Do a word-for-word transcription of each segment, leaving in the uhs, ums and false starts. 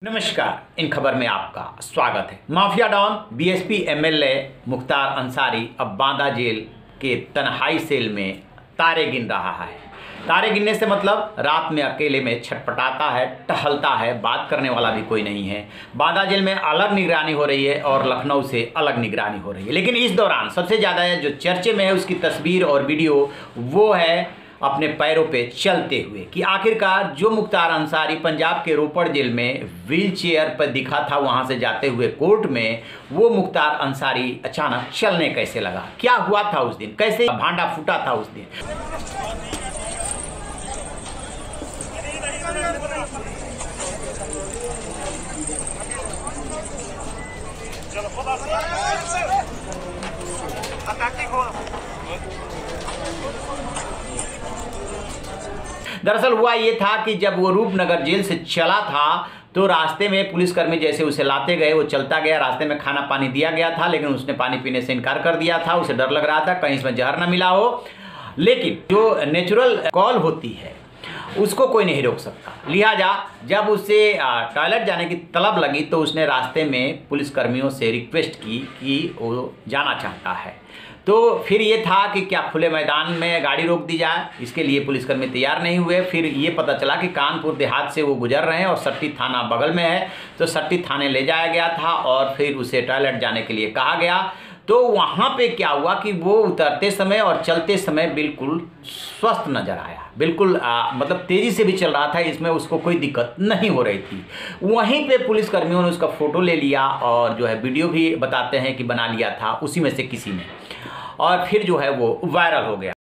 नमस्कार, इन खबर में आपका स्वागत है। Mafia don BSP MLA Mukhtar Ansari अब बांदा जेल के तन्हाई सेल में तारे गिन रहा है। तारे गिनने से मतलब रात में अकेले में छटपटाता है, टहलता है, बात करने वाला भी कोई नहीं है। बांदा जेल में अलग निगरानी हो रही है और लखनऊ से अलग निगरानी हो रही है। लेकिन इस दौरान सबसे ज़्यादा जो चर्चे में है उसकी तस्वीर और वीडियो वो है अपने पैरों पे चलते हुए कि आखिरकार जो मुख्तार अंसारी पंजाब के रोपड़ जेल में व्हील चेयर पर दिखा था वहां से जाते हुए कोर्ट में, वो मुख्तार अंसारी अचानक चलने कैसे लगा, क्या हुआ था उस दिन, कैसे भांडा फूटा था उस दिन। दरअसल हुआ ये था कि जब वो रूपनगर जेल से चला था तो रास्ते में पुलिसकर्मी जैसे उसे लाते गए, वो चलता गया। रास्ते में खाना पानी दिया गया था लेकिन उसने पानी पीने से इनकार कर दिया था। उसे डर लग रहा था कहीं इसमें जहर ना मिला हो। लेकिन जो नेचुरल कॉल होती है उसको कोई नहीं रोक सकता। लिहाजा जब उसे टॉयलेट जाने की तलब लगी तो उसने रास्ते में पुलिसकर्मियों से रिक्वेस्ट की कि वो जाना चाहता है। तो फिर ये था कि क्या खुले मैदान में गाड़ी रोक दी जाए, इसके लिए पुलिसकर्मी तैयार नहीं हुए। फिर ये पता चला कि कानपुर देहात से वो गुजर रहे हैं और सट्टी थाना बगल में है, तो सट्टी थाने ले जाया गया था और फिर उसे टॉयलेट जाने के लिए कहा गया। तो वहाँ पे क्या हुआ कि वो उतरते समय और चलते समय बिल्कुल स्वस्थ नजर आया, बिल्कुल आ, मतलब तेज़ी से भी चल रहा था, इसमें उसको कोई दिक्कत नहीं हो रही थी। वहीं पे पुलिसकर्मियों ने उसका फ़ोटो ले लिया और जो है वीडियो भी बताते हैं कि बना लिया था उसी में से किसी ने, और फिर जो है वो वायरल हो गया।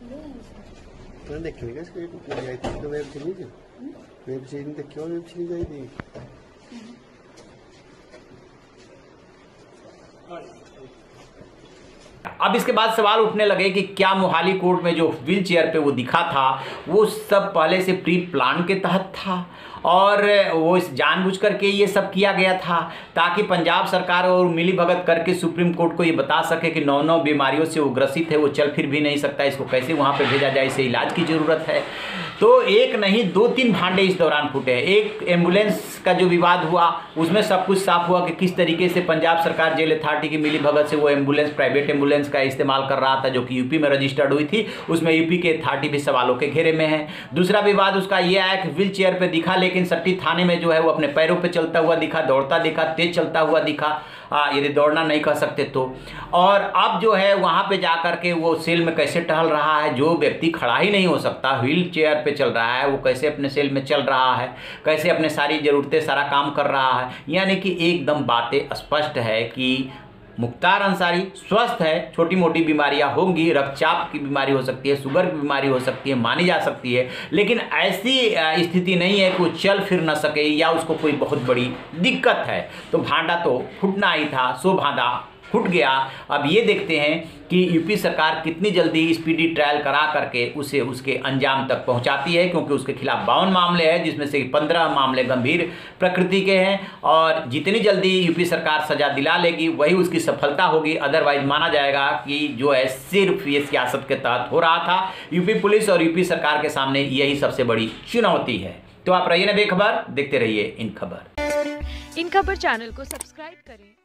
अब इसके बाद सवाल उठने लगे कि क्या मोहाली कोर्ट में जो व्हील चेयर पे वो दिखा था वो सब पहले से प्री प्लान के तहत था और वो इस जानबूझ करके ये सब किया गया था ताकि पंजाब सरकार और मिली भगत करके सुप्रीम कोर्ट को ये बता सके कि नौ नौ बीमारियों से वो ग्रसित है, वो चल फिर भी नहीं सकता, इसको कैसे वहाँ पे भेजा जाए, इसे इलाज की ज़रूरत है। तो एक नहीं दो तीन भांडे इस दौरान फूटे हैं। एक एम्बुलेंस का जो विवाद हुआ उसमें सब कुछ साफ हुआ कि किस तरीके से पंजाब सरकार जेल अथॉरिटी की मिली भगत से वो एम्बुलेंस प्राइवेट एम्बुलेंस का इस्तेमाल कर रहा था जो कि यूपी में रजिस्टर्ड हुई थी। उसमें यूपी के अथॉरिटी भी सवालों के घेरे में है। दूसरा विवाद उसका ये आया कि व्हील चेयर पर दिखा लेकिन सट्टी थाने में जो है वो अपने पैरों पे चलता हुआ दिखा, दौड़ता दिखा, तेज चलता हुआ दिखा, यदि दौड़ना नहीं कह सकते तो। और अब जो है वहाँ पे जा कर के वो सेल में कैसे टहल रहा है, जो व्यक्ति खड़ा ही नहीं हो सकता, व्हील चेयर पे चल रहा है, वो कैसे अपने सेल में चल रहा है, कैसे अपने सारी ज़रूरतें सारा काम कर रहा है। यानी कि एकदम बातें स्पष्ट है कि मुख्तार अंसारी स्वस्थ है। छोटी मोटी बीमारियां होंगी, रक्तचाप की बीमारी हो सकती है, शुगर की बीमारी हो सकती है, मानी जा सकती है, लेकिन ऐसी स्थिति नहीं है कि वो चल फिर ना सके या उसको कोई बहुत बड़ी दिक्कत है। तो भांडा तो फूटना ही था, सो भांडा फूट गया। अब ये देखते हैं कि यूपी सरकार कितनी जल्दी स्पीडी ट्रायल करा करके उसे उसके अंजाम तक पहुंचाती है, क्योंकि उसके खिलाफ बावन मामले हैं जिसमें से पंद्रह मामले गंभीर प्रकृति के हैं और जितनी जल्दी यूपी सरकार सजा दिला लेगी वही उसकी सफलता होगी। अदरवाइज माना जाएगा कि जो है सिर्फ ये सियासत के तहत हो रहा था। यूपी पुलिस और यूपी सरकार के सामने यही सबसे बड़ी चुनौती है। तो आप रहिए ना बेखबर, देखते रहिए इन खबर। इन खबर चैनल को सब्सक्राइब करें।